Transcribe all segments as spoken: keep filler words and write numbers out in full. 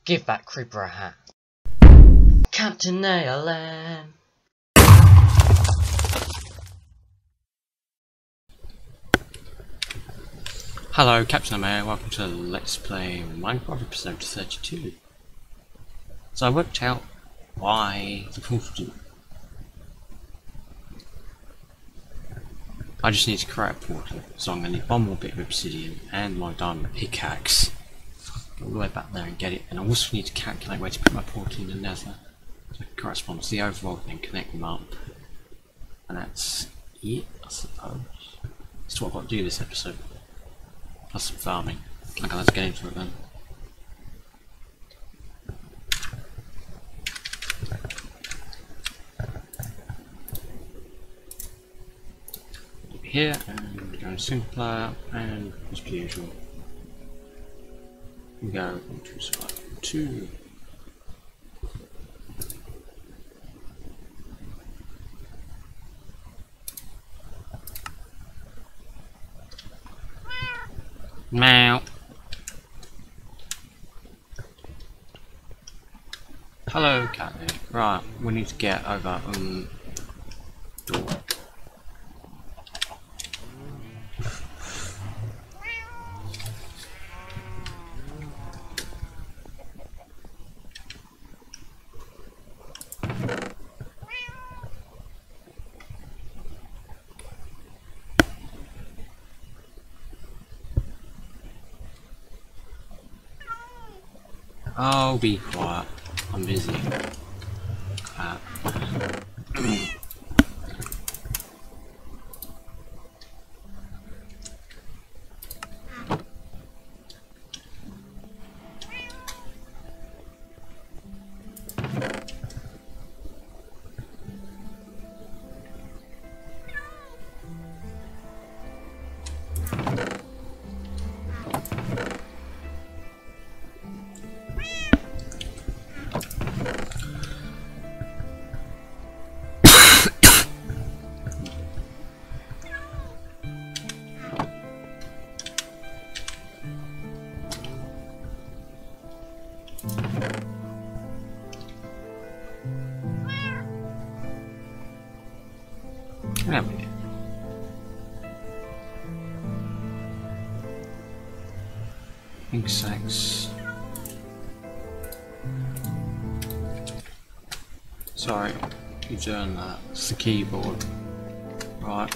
Give that creeper a hat. Captain A L M. Hello, Captain A L M, welcome to Let's Play Minecraft episode thirty-two. So I worked out why the portal didn't. I just need to create a portal, so I'm going to need one more bit of obsidian and my diamond pickaxe. Go all the way back there and get it, and I also need to calculate where to put my portal in the nether. So it corresponds to the overall thing, connect them up. And that's it, I suppose. That's what I've got to do this episode. Plus some farming. Okay, let's get into it then. Here, and go to single player, and as per usual, we go into survival two. Meow. Hello, cat. Right, we need to get over um door. Oh, be quiet. I'm busy. Uh, There we go. Insects. Sorry, you're doing that. It's the keyboard. Right.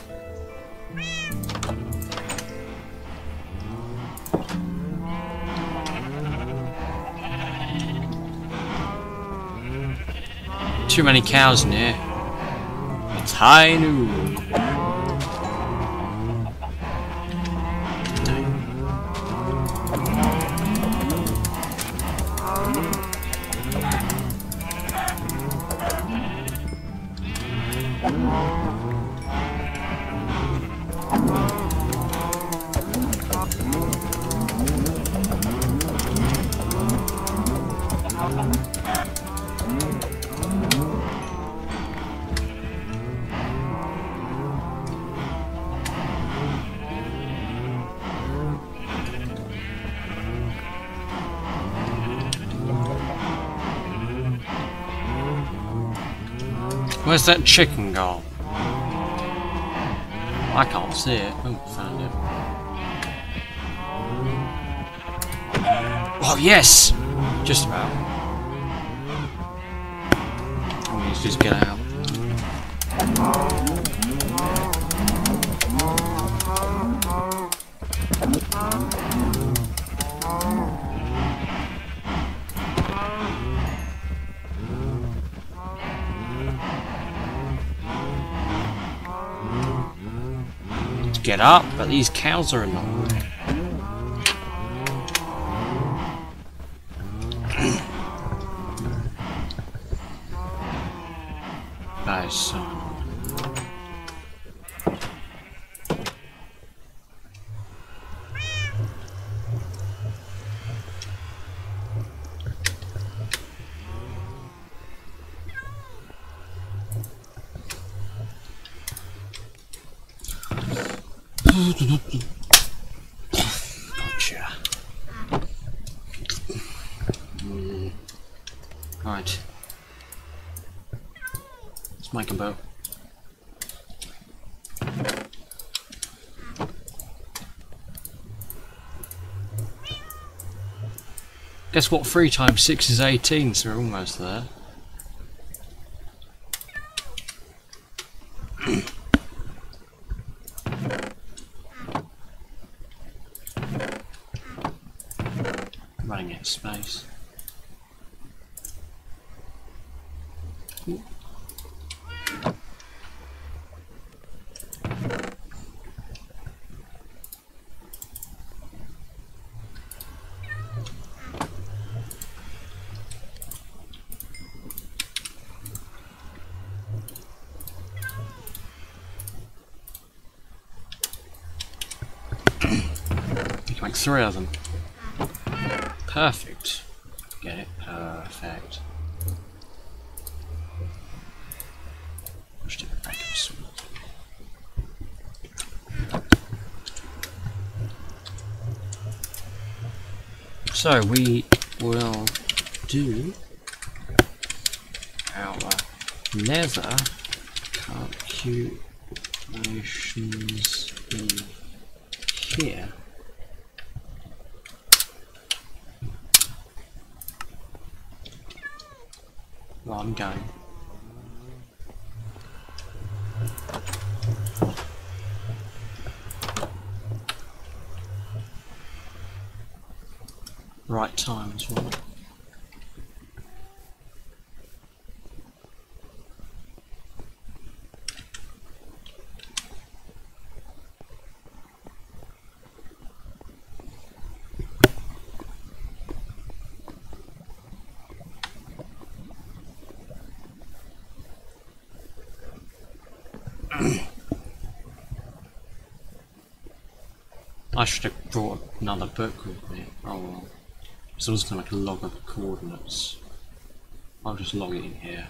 Too many cows in here. It's high noon. Where's that chicken go? I can't see it. Oh, found it. Oh, yes! Just about. Oh, let's just get out. Get up, but these cows are annoying. That is so annoying. Gotcha. Mm. Let's make a boat. Guess what? Three times six is eighteen, so we're almost there. Running out of space. Ooh. You can make three of them. Perfect. Get it? Perfect. Push it back up sweet. So we will do our nether calculations in here. Well, I'm going. Right time as well. I should have brought another book with me. Oh well. So I was going to make a log of the coordinates. I'll just log it in here.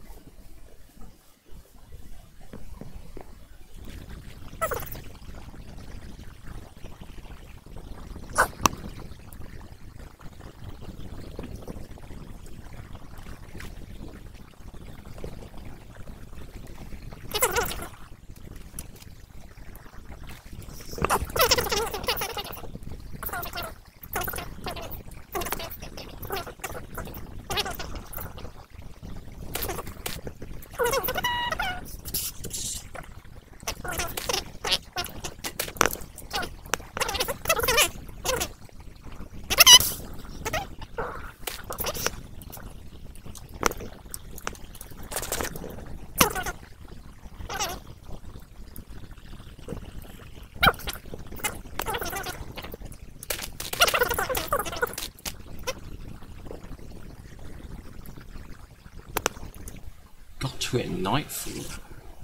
Got to it at nightfall.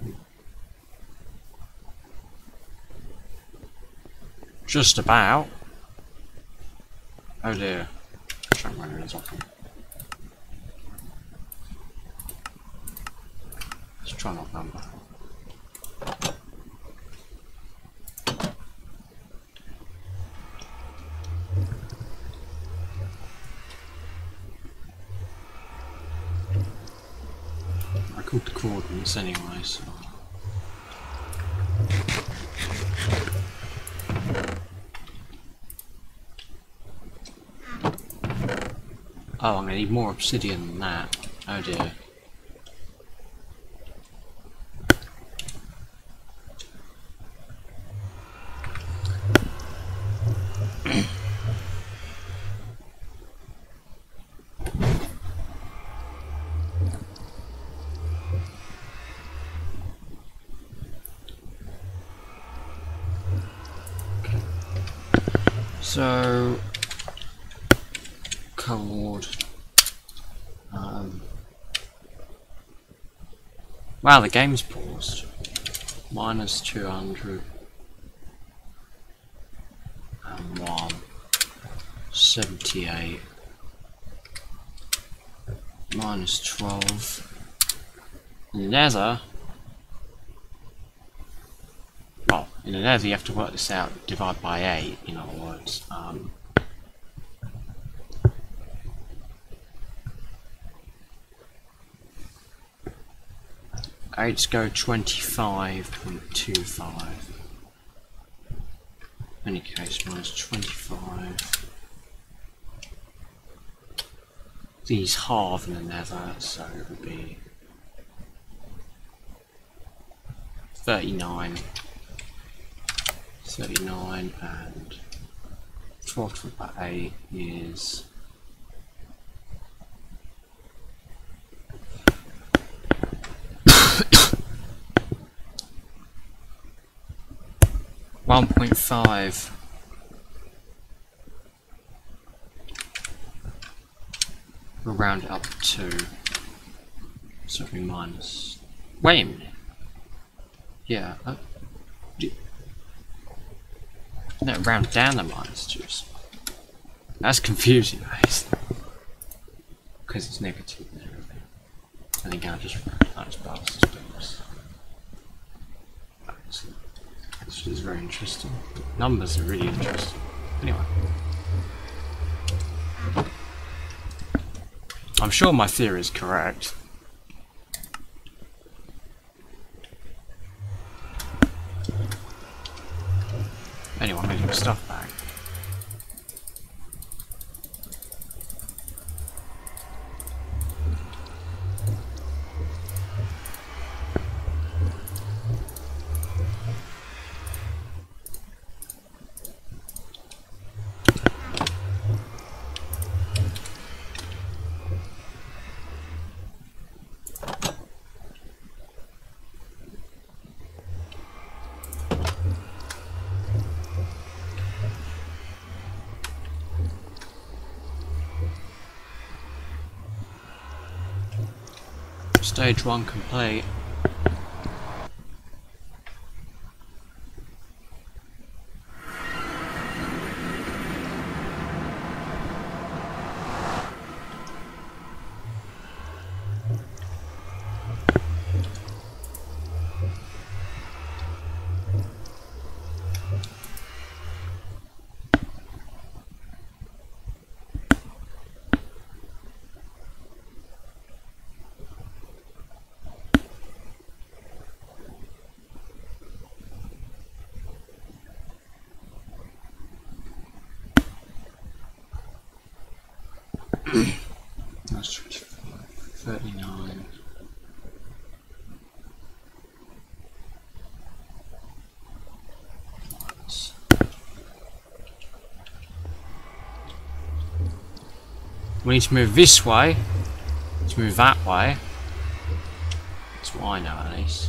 Just about. Oh dear. I shan't run it as often. Let's try not number. I called the coordinates anyway, so. Oh, I'm gonna need more obsidian than that. Oh dear. So, coord. Um, wow, the game's paused. Minus two hundred and one. seventy-eight. Minus twelve. Nether. Well, in the nether you have to work this out, divide by eight, in other words. Um, Let's go twenty-five point two five. In any case, minus twenty-five. These halve in the nether, so it would be thirty-nine. thirty-nine and twelve divided by eight is one point five. We'll round it up to two. So it'll be minus. Wait a minute. Yeah. Uh, no, round down the minus twos. That's confusing, guys. Because it's negative and everything. I think I'll just round it as fast as possible. This is very interesting. Numbers are really interesting. Anyway. I'm sure my theory is correct. Anyway, I'm getting my stuff back. Stage one complete. That's twenty-five, thirty-nine. We need to move this way, to move that way. That's what I know at least.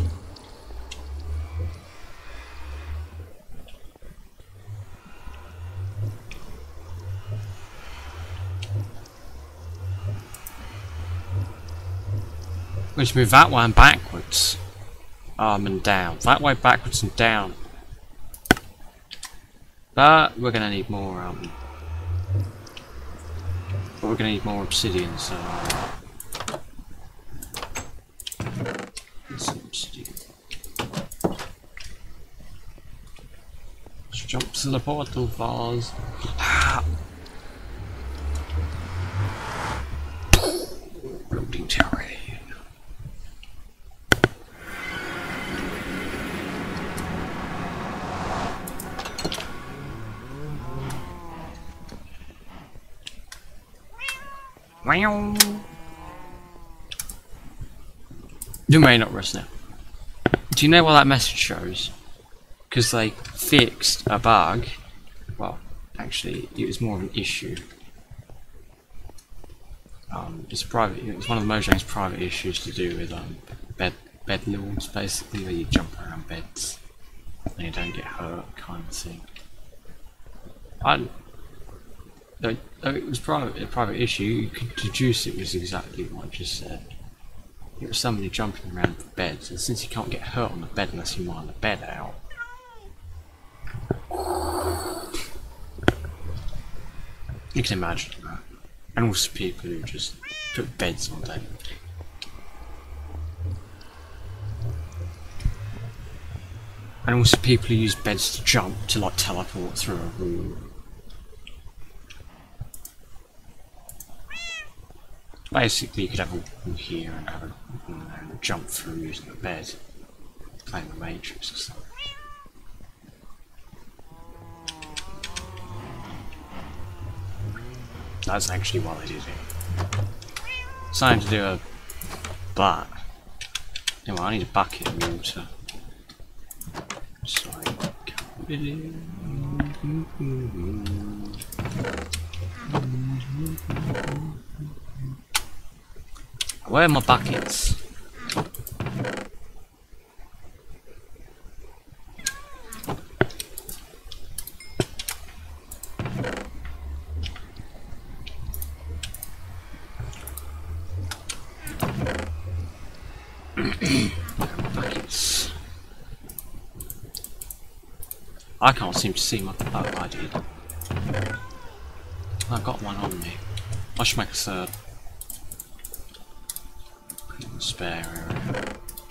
We need to move that way and backwards. Um, and down. That way, backwards and down. But we're gonna need more, um... But we're gonna need more obsidian, so... Some obsidian. Let's jump to the portal vase. Building terrain. You may not rest now. Do you know what that message shows? Because they fixed a bug. Well, actually, it was more of an issue. Um, it's private. It's one of the Mojang's private issues to do with um bed bed lords, basically, where you jump around beds and you don't get hurt, kind of thing. I. Though, though it was private, a private issue, you could deduce it was exactly what I just said. It was somebody jumping around the beds, and since you can't get hurt on the bed unless you mine the bed out, you can imagine that. And also people who just put beds on them. And also people who use beds to jump to like teleport through a room. Basically, you could have a wall here and have a wall there and jump through using a bed, playing the Matrix or something. That's actually why I did it. Something to do a but anyway, I need a bucket of water. So I can put it in. Where are my buckets? Buckets. I can't seem to see my. Oh, I did. I've got one on me. I should make a third. Put it in the spare area.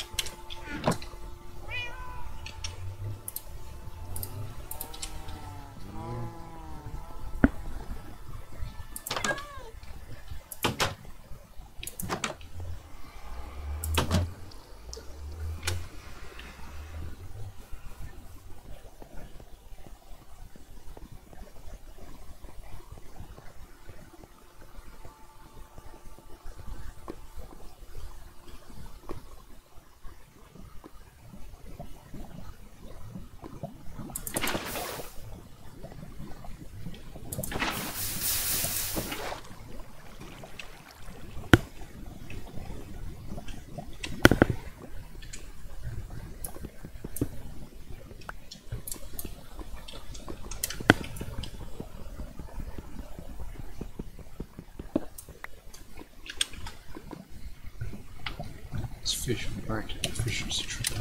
Fish from the break, efficiency trigger.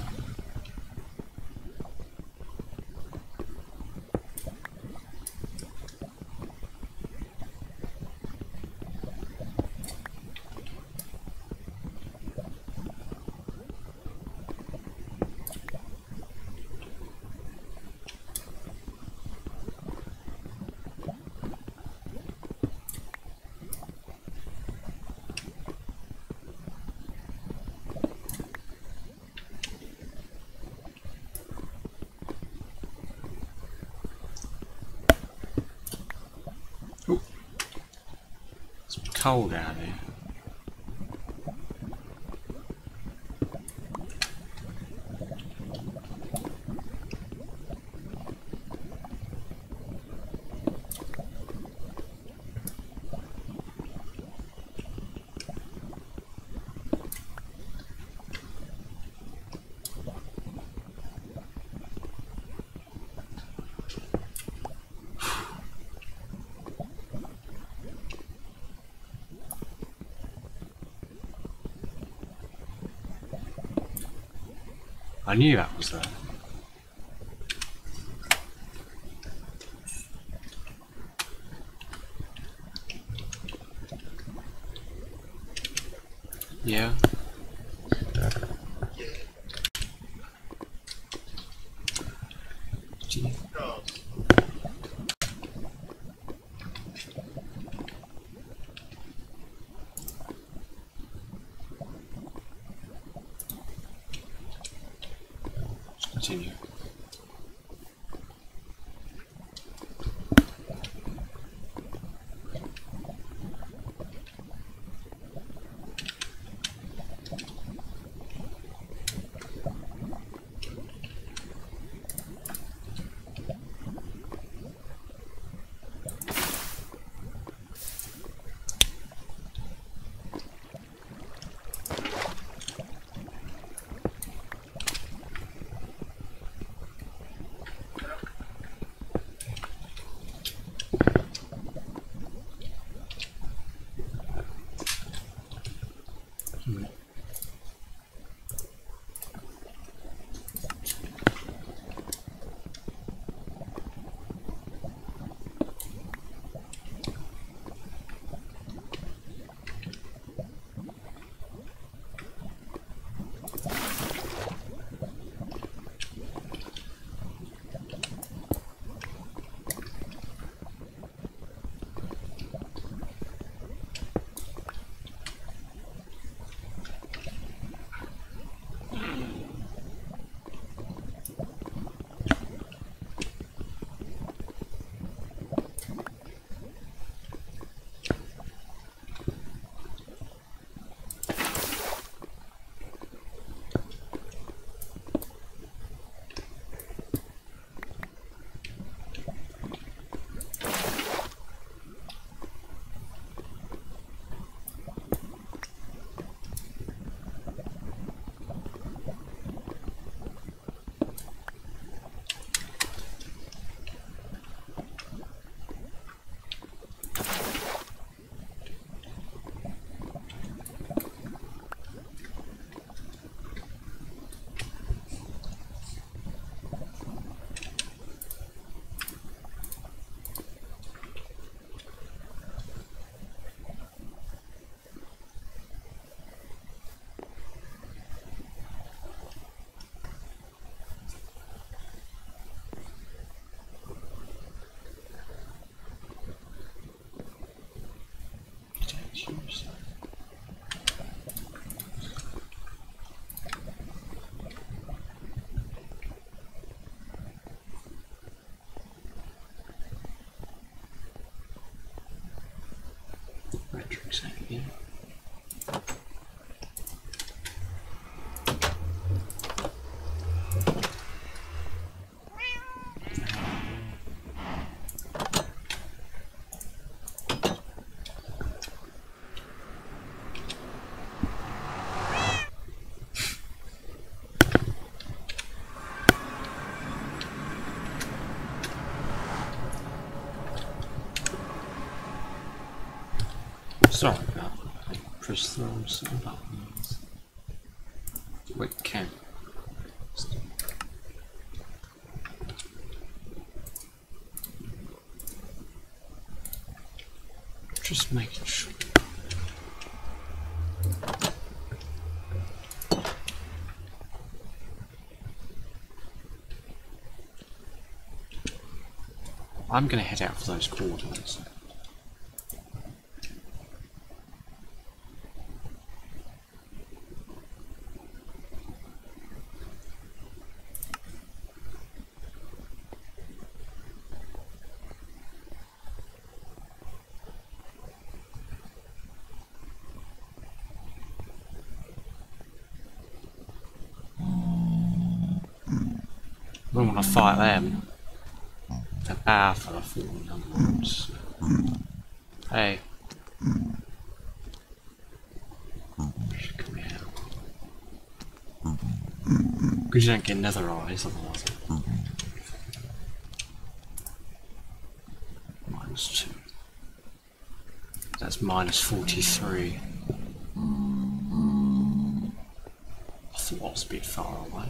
Cold out here. I knew that was there. Yeah. Gee. Continue. Cubes. Metrics again. Sorry about that. I pressed the wrong sort of buttons. Wait, can. Just making sure. I'm gonna head out for those coordinates. I don't want to fight them. They're powerful, I thought, in other words. Hey. Come here. Because you don't get nether eyes, otherwise. Minus two. That's minus forty-three. I thought I was a bit far away.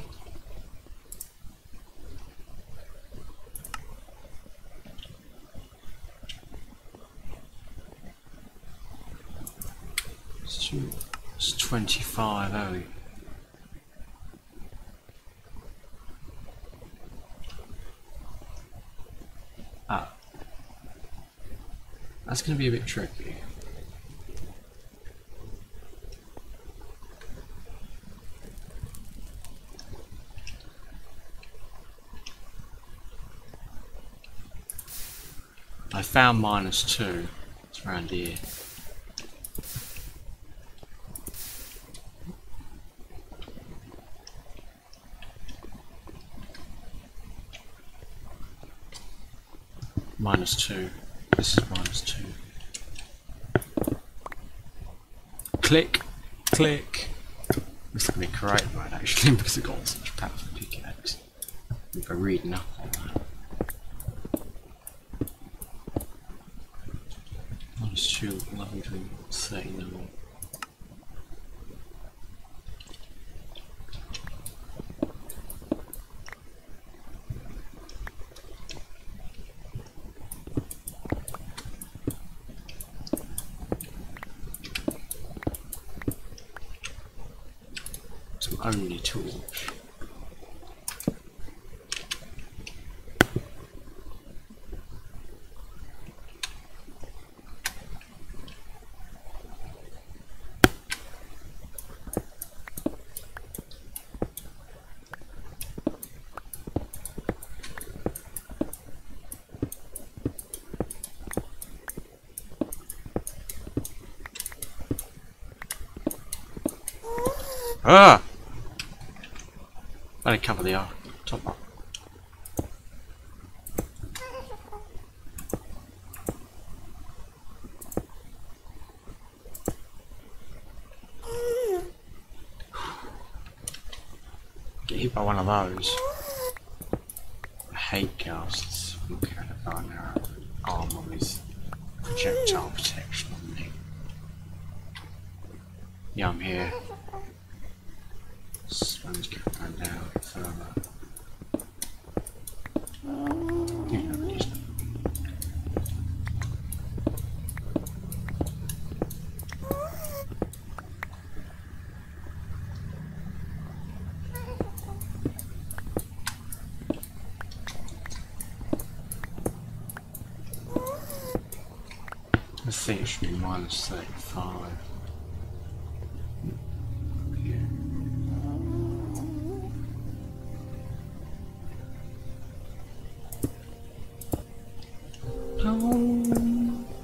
It's twenty-five, are we? Ah. That's going to be a bit tricky. I found minus two. It's around here. Minus two. This is minus two. Click, click. This is gonna be correct, right? Actually, because I've got such powerful pickaxe. If I read enough on that. Minus two, one hundred thirty-nine. Only torch. Ah! Only cover the uh, top up. Get hit by one of those. I hate ghasts from carrying a bow and arrow armor with projectile protection on me. Yeah, I'm here. Sponge get run down further. You know these. think it should be minus thirty-five. Yeah. Oh.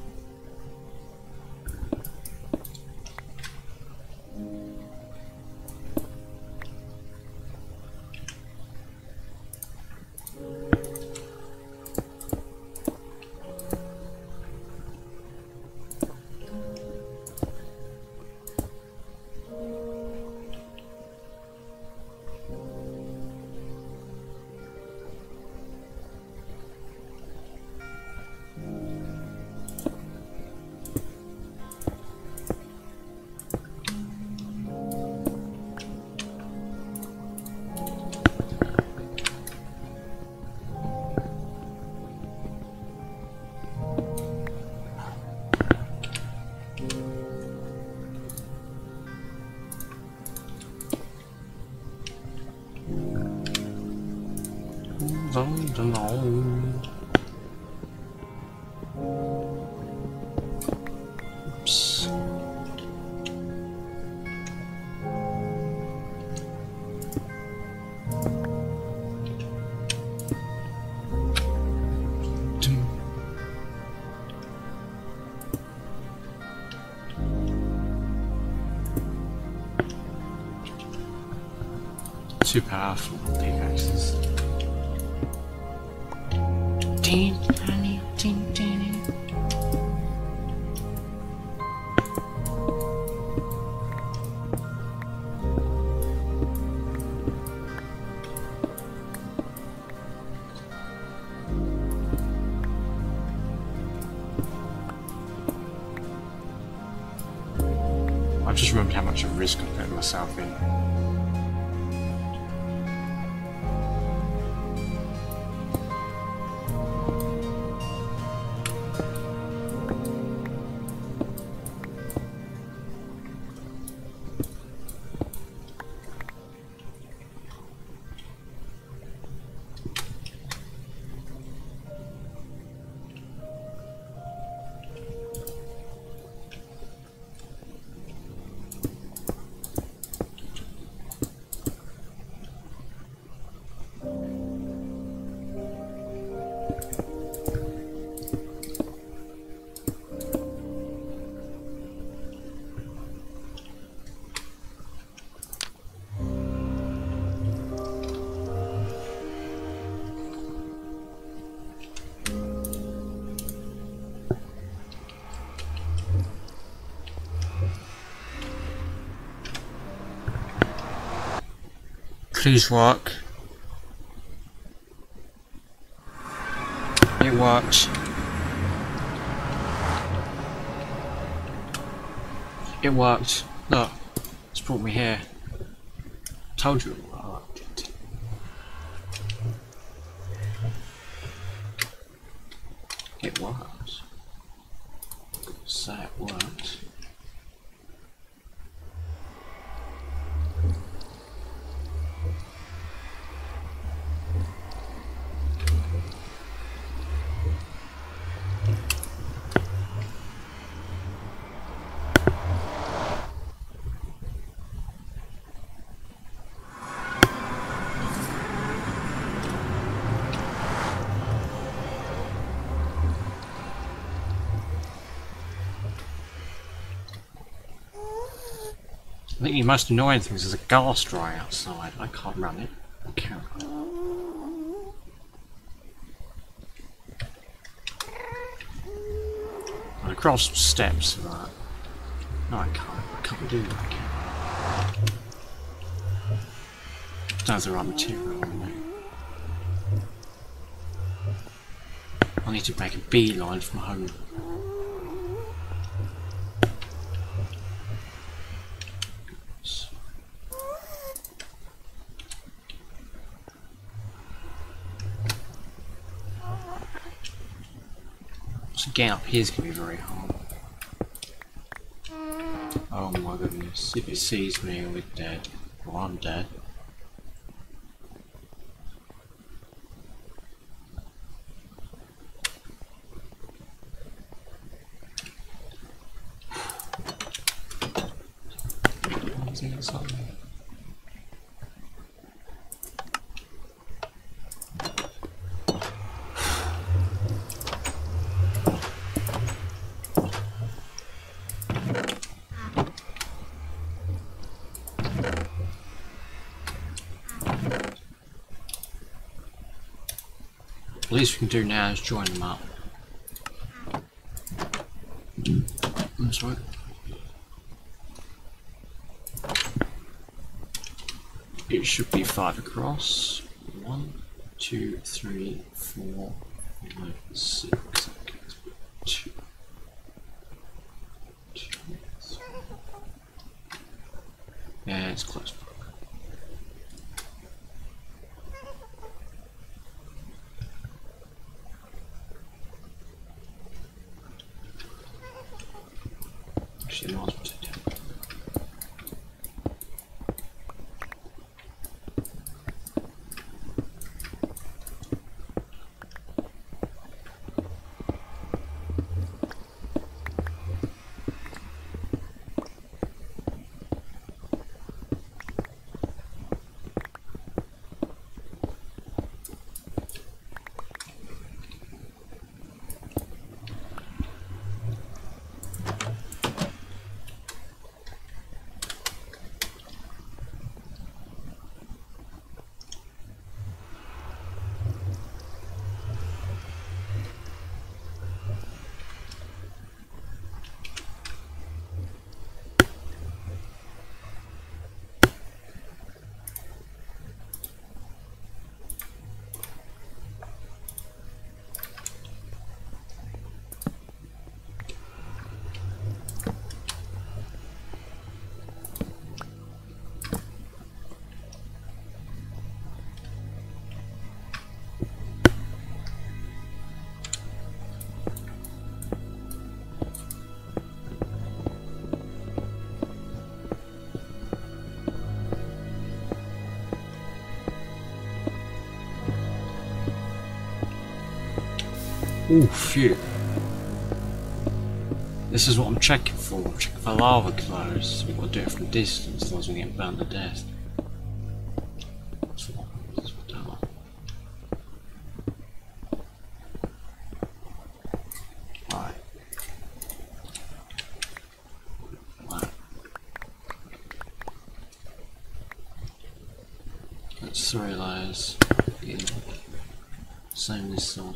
Dun, dun, dun. Oops. Dun. Too powerful pickaxes. Ding, honey, ding, ding. I've just remembered how much of risk I put myself in. Please work. It worked. It worked. Look, it's brought me here. Told you it worked. It worked. So it worked. I think the most annoying thing is there's a gas dry outside. I can't run it. I can't. I crossed steps for that. No, I can't. I can't do that. I can't. Don't have the right material on me. I need to make a beeline from home. So getting up here is going to be very hard. Oh my goodness, if it sees me, we're dead. Well, I'm dead. The least we can do now is join them up. That's right. It should be five across. One, two, three, four, five, six. Okay, two. Two. Yeah, it's close. Actually, no one's protected. Oh, phew. This is what I'm checking for. I'm checking for lava clothes. We've got to do it from a distance, otherwise we get burnt to death. That's what, that's what I don't like. Right. Right. That's three layers. Yeah. Same this side.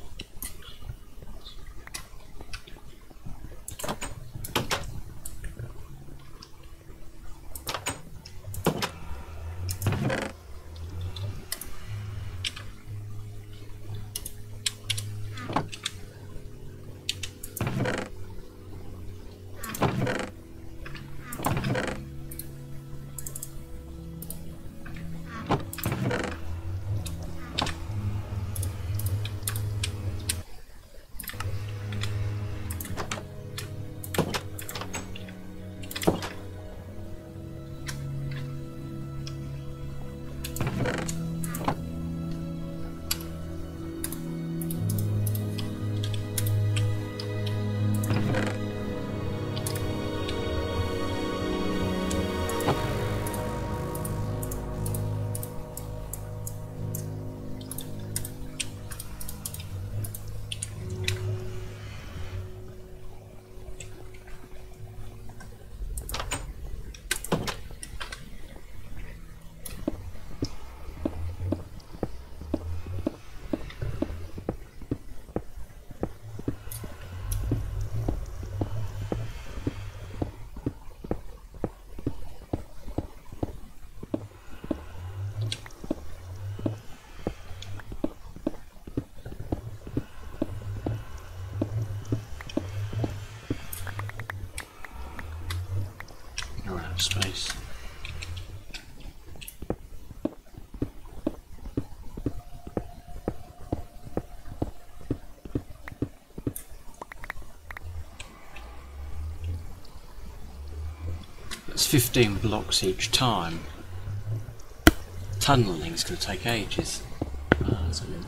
Space. That's fifteen blocks each time. Tunneling is going to take ages. Oh, that's a bit.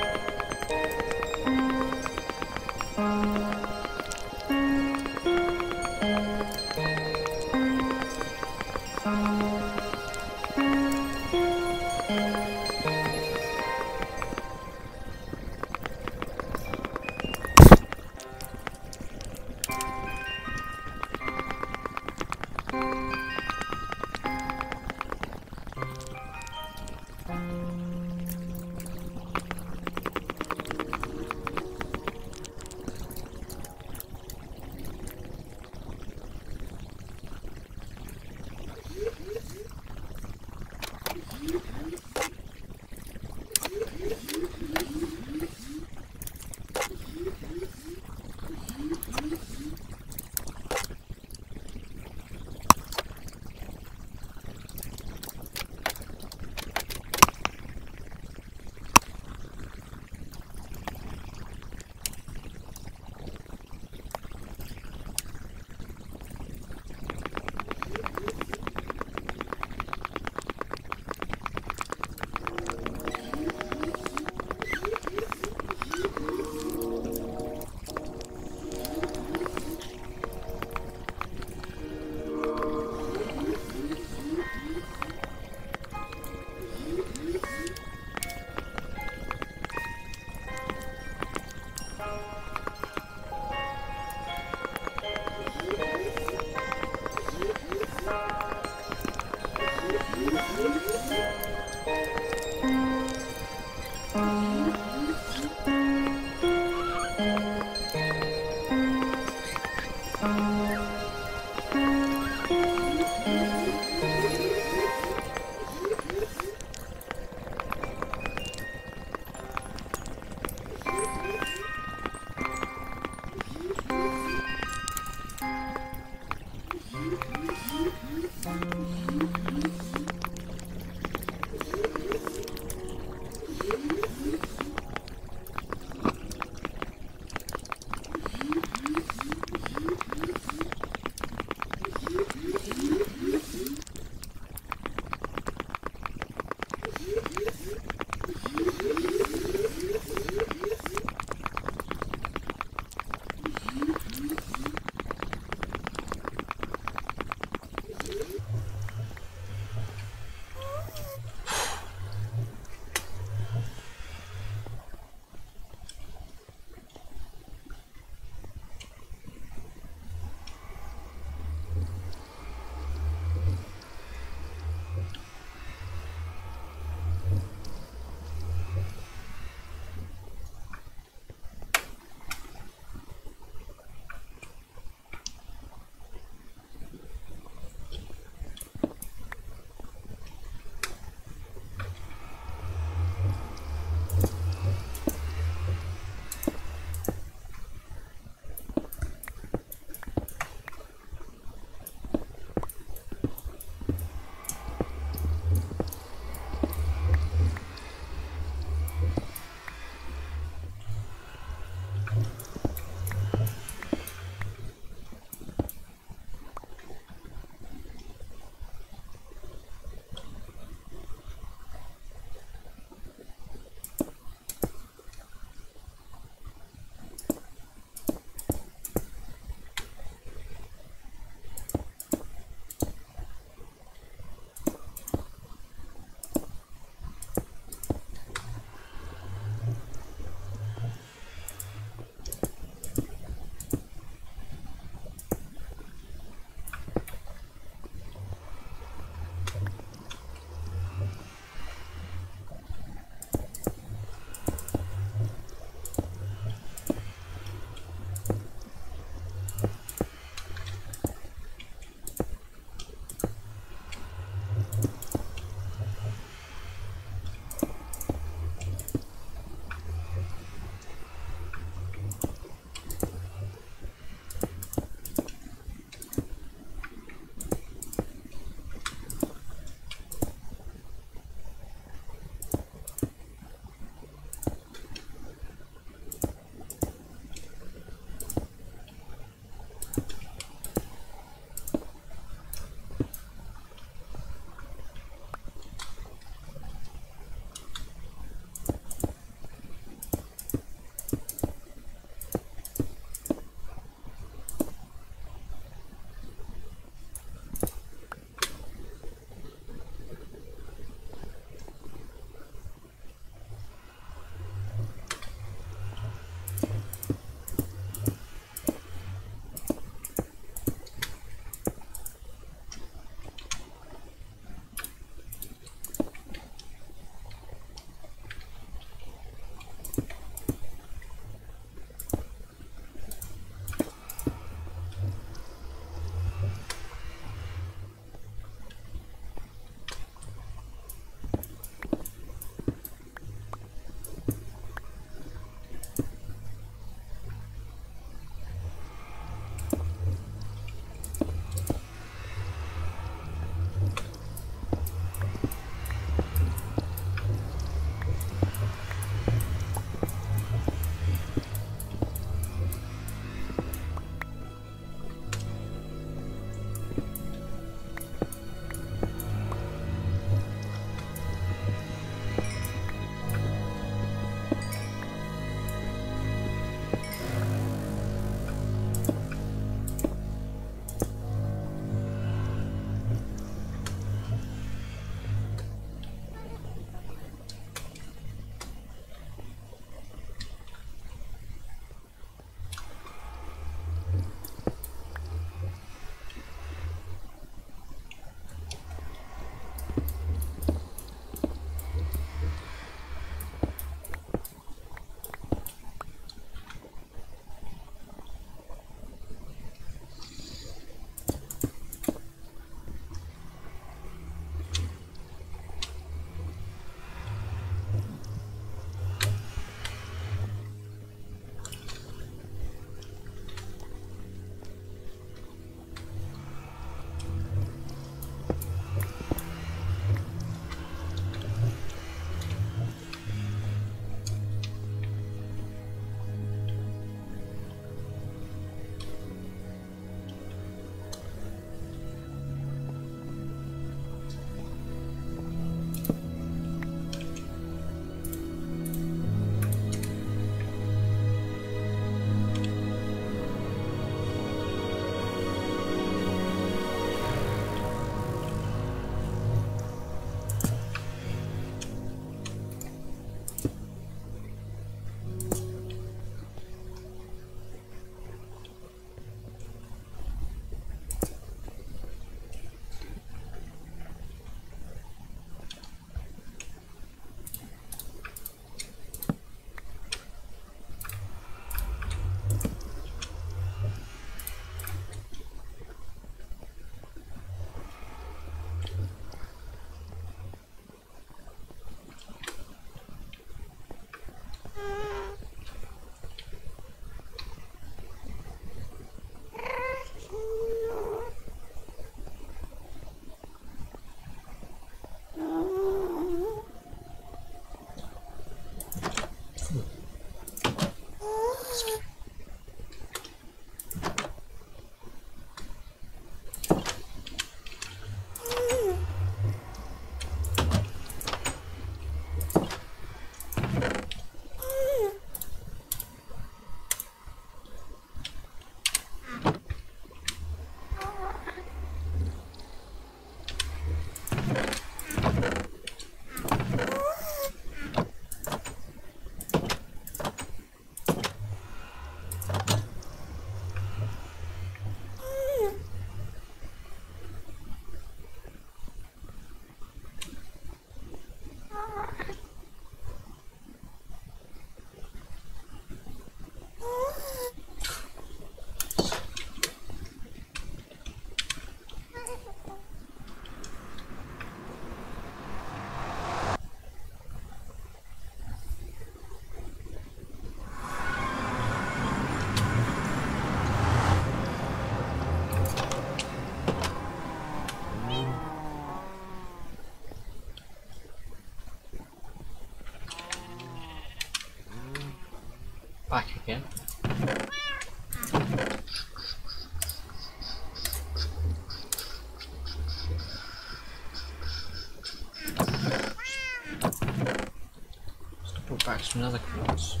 back to another quartz.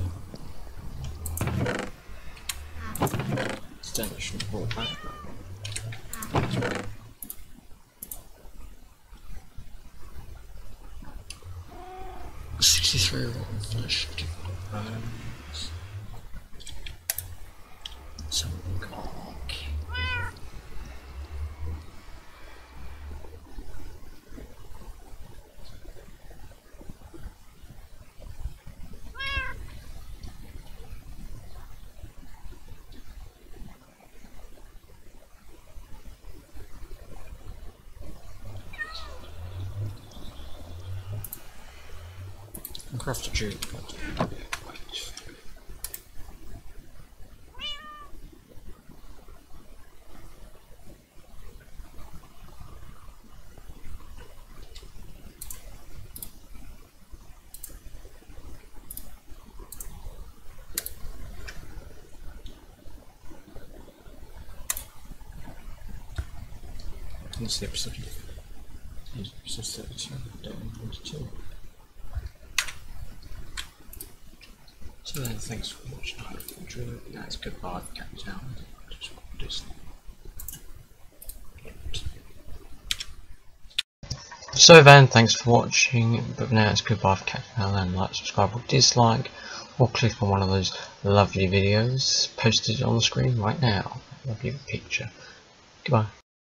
Still, I shouldn't have brought back. sixty-three rotten flesh. Bones. Some cock. Craft a juke. This episode. Episode thirty-two. twenty-two. So then, thanks for watching. I hope you enjoyed it. That's goodbye, Captain Allen. Just what it is. So then, thanks for watching, but now it's goodbye for Captain Allen. Like, subscribe or dislike, or click on one of those lovely videos posted on the screen right now. Lovely picture. Goodbye.